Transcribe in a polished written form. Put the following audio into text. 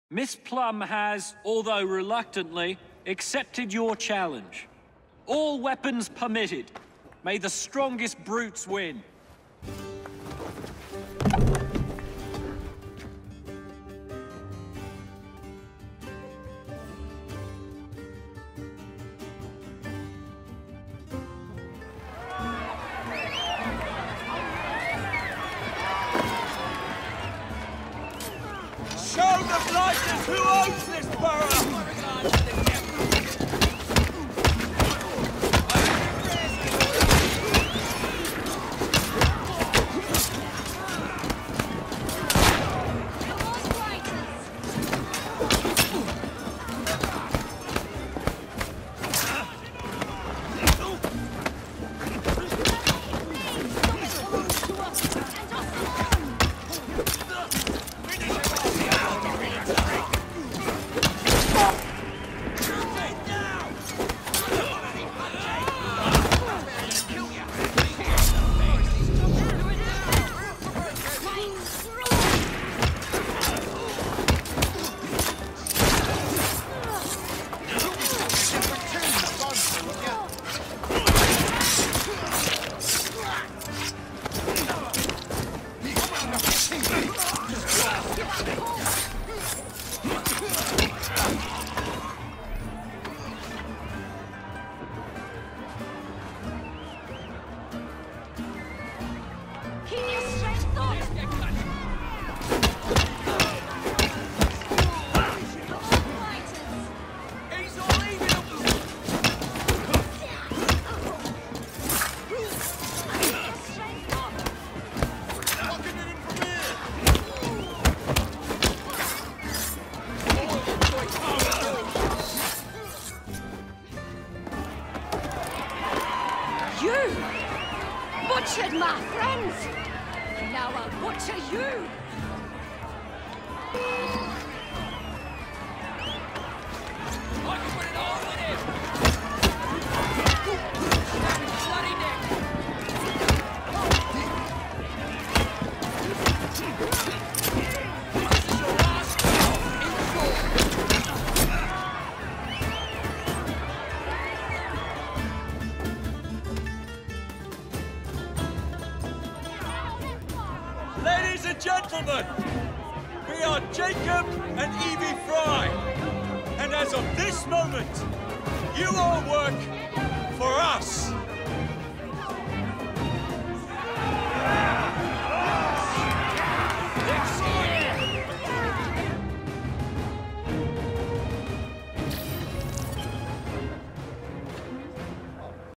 Miss Plum has, although reluctantly, accepted your challenge. All weapons permitted. May the strongest brutes win. Show the blighters who owns this borough! You butchered my friends. Now I'll butcher you. I can put it all in him! Bloody neck! This is your last Ladies and gentlemen, we are Jacob and Evie Fry. And as of this moment, you all work for us.